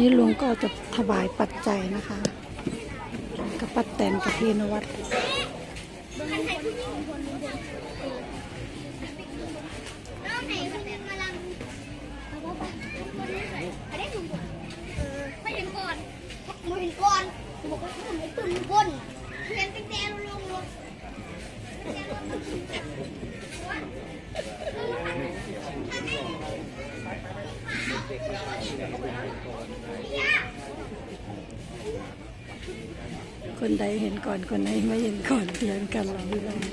นี้ลุงก็จะถวายปัจจัยนะคะกับป้าแตนกับพี่นวัดคนใดเห็นก่อนคนไหนไม่เห็นก่อนเพียงกันเราไม่ได้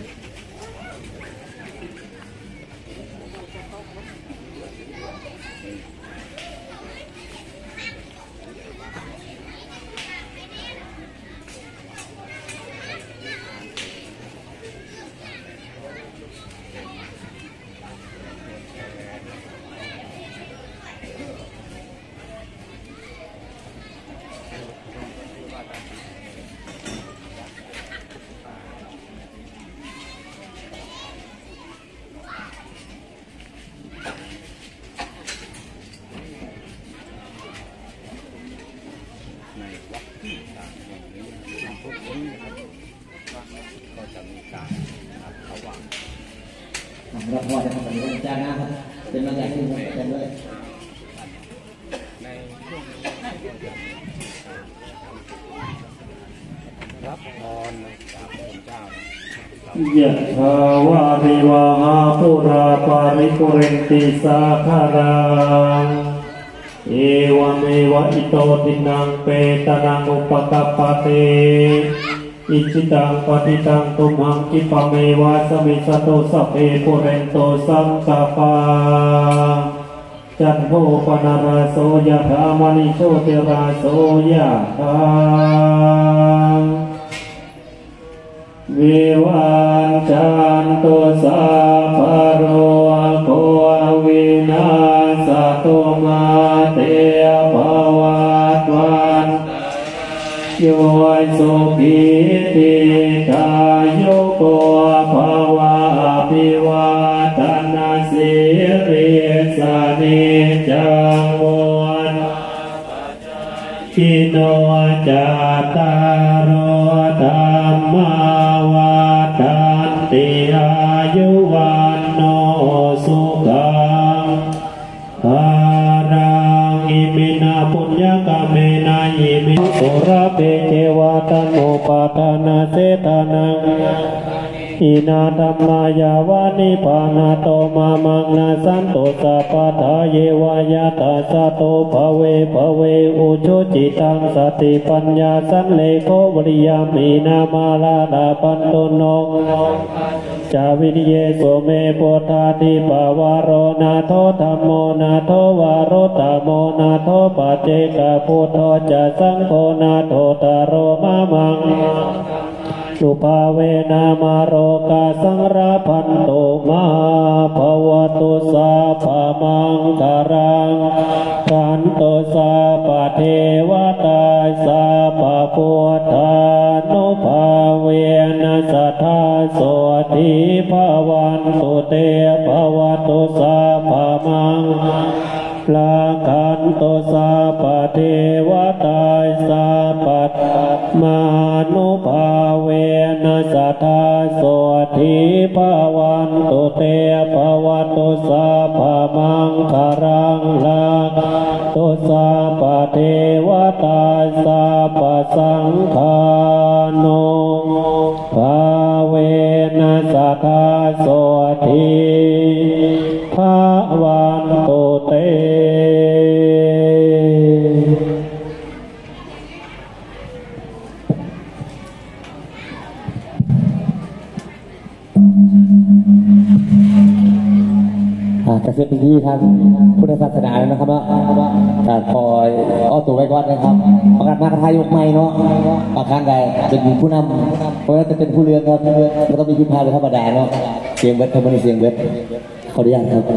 เราพอจะทำแบบนี้อาจารย์นะครับเป็นบรรยากาศที่ผมอาจารย์ด้วยรับพรจากพระเจ้ายะถาวาริวหาปุราปาริปุเรนติสาคารังเอวเมวะอิโตตินังเปตนังอุปกัปปะเตอิจิตังปฏิตังตุมหังคิปะเมวะสมิสโตสัพเพปุเรนโตสัมปะปาจันโทปนาราโสยะถามณิโชติราโสยะถาวิวันจันตุสัพพะโรโควินาศตุมาเตภวัตวันโยสุขีติกายุโกภวะอภิวาทนาสิริสานิจังวันทิโนจัตตารโอธรรมวัฏันติอายุวันโนสุขังภารังอิมินาปุญญกาเมนะอิมิโสระเปเทวตโนปาทานาเสตานังอินาธัมมายาวานิพานาโตมามังนาสันโตสัพพะทาเยวายาตาสะโตภเวภเวอุชุจิตังสติปัญญาสันเลโกวริยามีนามาลาลาปันโตโนจาวินิเยโสเมปุทธาติปาวารโรนาโทธัมโมนาโทวารโรตโมนาโทปัจเจกพุทโธจะสังโฆนาโทตโรมามังสุภาเวนามาโรกาสังราพันโตมาภวตุสาภามังคารังขันโตสาปเทวตาสาปพุทธานุภาเวนะสัทธาโสติภาวันตุเตภวตุสาภามังลาขันโตสาปเทวตาสาปัตมานุภาเวนะสัทธาโสติภาวันตุเตภวตุสาภามังคารังลาตุสาปเทวตาสาปสังฆานุภาเวนะสัทธาโสติภาวันตุเตจะเสร็จพิธีทางพุทธศาสนาแล้วนะครับเนาะการคอยอ้อตัวไว้ก่อนนะครับประกาศมากระทายกใหม่เนาะประการใดเป็นผู้นำเพราะว่าจะเป็นผู้เรือนครับก็ต้องมีพิพาทธรรมดาเนาะเสียงเบิร์ดทำไมเสียงเบิร์ดขออนุญาตครับ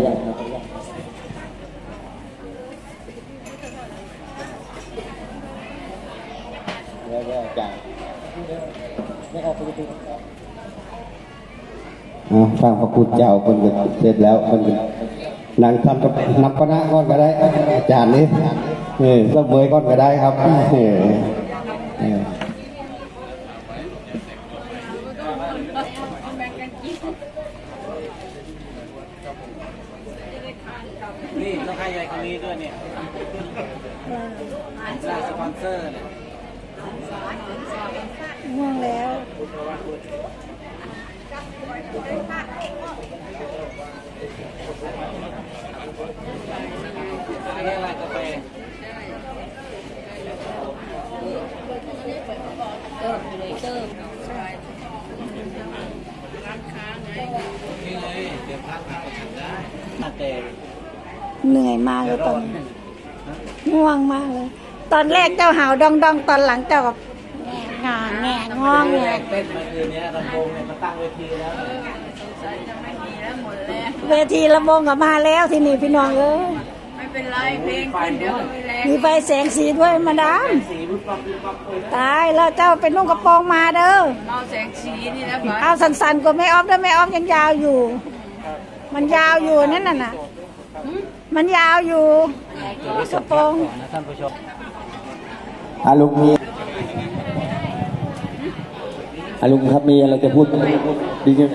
ฟังพระคุณเจ้าคนเสร็จแล้วคนนั่งทำกับนับปณะก่อนก็ได้อาจารย์นี่เสมอก่อนก็ได้ครับนี่ต้องให้ยายคนนี้ด้วยเนี่ยสปอนเซอร์เนี่ยง่วงแล้วเรียกอะไรกาแฟนี่เลยเดี๋ยวพักมาฉันได้แต่เหนื่อยมากเลยตอนนี้ง่วงมากเลย ตอนแรกเจ้าหาวดองดองตอนหลังเจ้ากับงานแง่งองแรเลยกเต้นเมื่อคืนนี้ลำโพงเนี่ยมาตั้งเวทีแล้วเวทีลำวงกับมาแล้วที่นี่พี่น้องเอ้ยไม่เป็นไรเพลงขึ้นเดี๋ยวมีแรงมีไฟแสงสีด้วยมาดามสีรุดปั๊บรุดปั๊บเลยตายแล้วเจ้าเป็นนุ่งกระโปรงมาเด้อเอาแสงสีนี่นะเอาสันๆกว่าแม่ออฟด้วยแม่ออฟยังยาวอยู่ มันยาวอยู่นั่นน่ะมันยาวอยู่กระโปรงนะท่านผู้ชมลุงมีลุงครับมีอะไรจะพูดดีจัง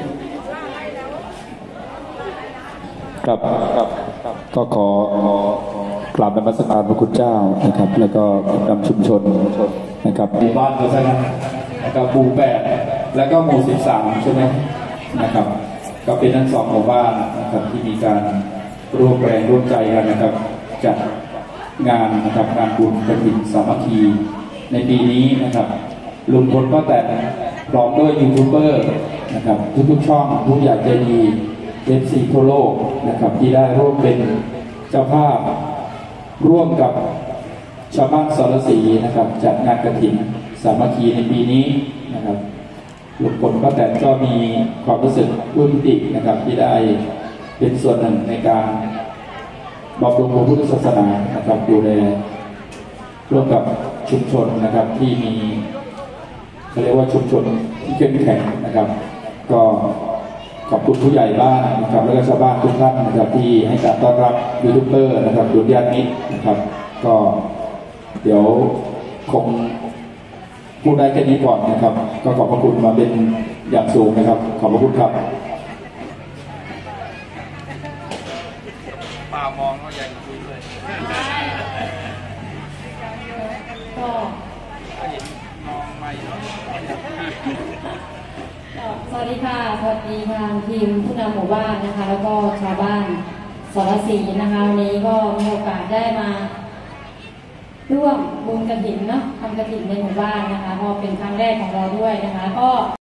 ครับก็ขอกราบนมัสการพระคุณเจ้านะครับ แล้วก็นำชุมชนนะครับหมู่บ้านตัวนั้นนะครับหมู่8แล้วก็หมู่13ใช่ไหมนะครับก็เป็นทั้ง2หมู่บ้านนะครับที่มีการร่วมแรงร่วมใจกันนะครับจัดงานนะครับงานบุญกฐินสามัคคีในปีนี้นะครับลุงพลป้าแตนพร้อมด้วยยูทูบเบอร์นะครับทุกๆช่องผู้ใหญ่ใจดีFCทั่วโลกนะครับที่ได้ร่วมเป็นเจ้าภาพร่วมกับชาวบ้านสรศรีนะครับจัดงานกฐินสามัคคีในปีนี้นะครับลุงพลป้าแตนก็มีความรู้สึกปลื้มปิตินะครับที่ได้เป็นส่วนหนึ่งในการบำรุงพระพุทธศาสนานะครับดูแลร่วมกับชุมชนนะครับที่มีเขาเรียกว่าชุมชนที่เข้มแข็งนะครับก็ขอบคุณผู้ใหญ่บ้านนะครับแล้วก็ชาวบ้านทุกท่านนะครับที่ให้การต้อนรับยูทูบเบอร์นะครับดุลยานิตนะครับก็เดี๋ยวคงพูดได้แค่นี้ก่อนนะครับก็ขอบพระคุณมาเป็นอย่างสูงนะครับขอบพระคุณครับป่ามองเขาใหญ่คุยเลยสวัสดีค่ะสวัสดีทางทีมผู้นำหมู่บ้านนะคะแล้วก็ชาวบ้านสรศรีนะคะวันนี้ก็มีโอกาสได้มาร่วมบุญกฐินเนาะทำกฐินในหมู่บ้านนะคะก็เป็นครั้งแรกของเราด้วยนะคะก็